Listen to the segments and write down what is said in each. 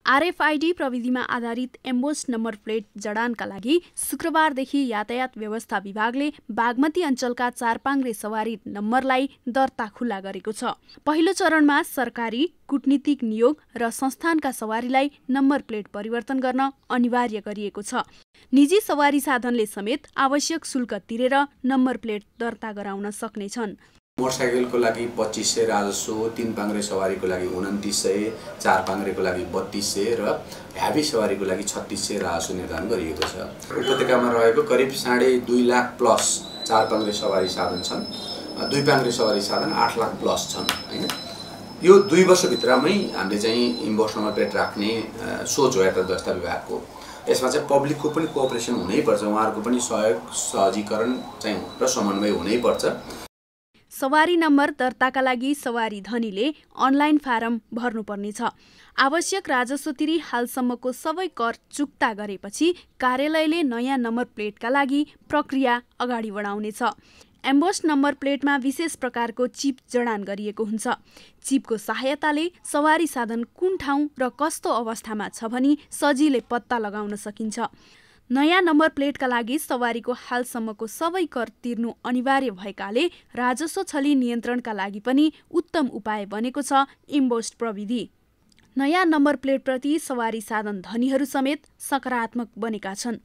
RFID प्रविधिमा आधारित embossed number plate जडानका लागि शुक्रबारदेखि यातायात व्यवस्था विभागले बागमती अञ्चलका चारपाङ्ग्रे सवारी नम्बरलाई दर्ता खुला गरेको छ। पहिलो चरणमा सरकारी, कूटनीतिक नियोग र संस्थानका सवारीलाई नम्बर प्लेट परिवर्तन गर्न अनिवार्य गरिएको छ। निजी सवारी साधनले समेत आवश्यक शुल्क तिरेर नम्बर प्लेट दर्ता गराउन सक्नेछन्। मोटरसाइकलको लागि 2500 राजस्व, 3 पाङ्ग्रे सवारीको लागि 2900, 4 पाङ्ग्रेको लागि 3200 र ह्याभी सवारीको लागि 3600 राजस्व निर्धारण गरिएको छ। उपत्यकामा रहेको करिब 2.5 लाख प्लस 4 पाङ्ग्रे सवारी साधन छन्, 2 पाङ्ग्रे सवारी साधन 8 लाख प्लस छन् हैन। यो 2 वर्षभित्रमै हामीले चाहिँ इम्बोस्ड नम्बर प्लेट राख्ने सोच हो यातायात व्यवस्था विभागको। यसमा चाहिँ पब्लिकको पनि कोअपरेसन हुनैपर्छ, उहाँहरूको पनि सहयोग सहजीकरण चाहिँ र समन्वय हुनैपर्छ। सवारी नम्बर दर्ताका लागि सवारी धनीले अनलाइन फारम भर्नुपर्नेछ। आवश्यक राजस्व तिरी हालसम्मको सबै कर चुक्ता गरेपछि कार्यालयले नयाँ नम्बर प्लेटका लागि प्रक्रिया अगाडि बढाउनेछ। एम्बोस्ड नम्बर प्लेटमा विशेष प्रकारको चिप जडान गरिएको हुन्छ। चिपको सहायताले सवारी साधन कुन ठाउँ र कस्तो अवस्थामा छ भनी सजिलै पत्ता लगाउन सकिन्छ। नयाँ नम्बर प्लेटका लागि सवारीको हालसम्मको सबै कर तिर्नु अनिवार्य भएकाले राजस्व छली नियन्त्रणका लागि पनि उत्तम उपाय बनेको छ इम्बोस्ड प्रविधि। नयाँ नम्बर प्लेटप्रति सवारी साधन धनीहरू समेत सकारात्मक बनेका छन्।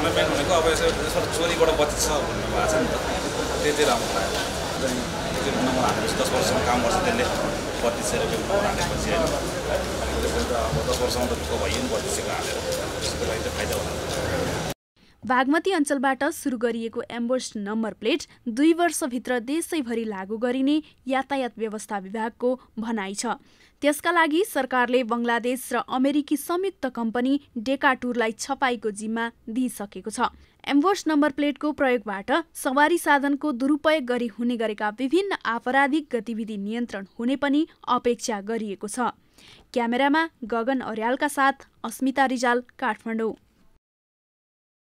बागमती अञ्चलबाट सुरु गरिएको एम्बोस्ड नम्बर प्लेट 2 वर्षभित्र देशैभरि लागू गरिने यातायात व्यवस्था विभागको भनाइ छ। त्यसका लागि सरकारले बङ्गलादेश र अमेरिकी संयुक्त कम्पनी डेकाटुरलाई छपाईको जिम्मा दिइसकेको छ। एम्बोस्ड नम्बर प्लेटको प्रयोगबाट सवारी साधनको दुरुपयोग गरी हुने गरेका विभिन्न आपराधिक गतिविधि नियन्त्रण हुने पनि अपेक्षा गरिएको छ। क्यामेरामा गगन अर्यालका साथ अस्मिता रिजाल, काठमाडौँ।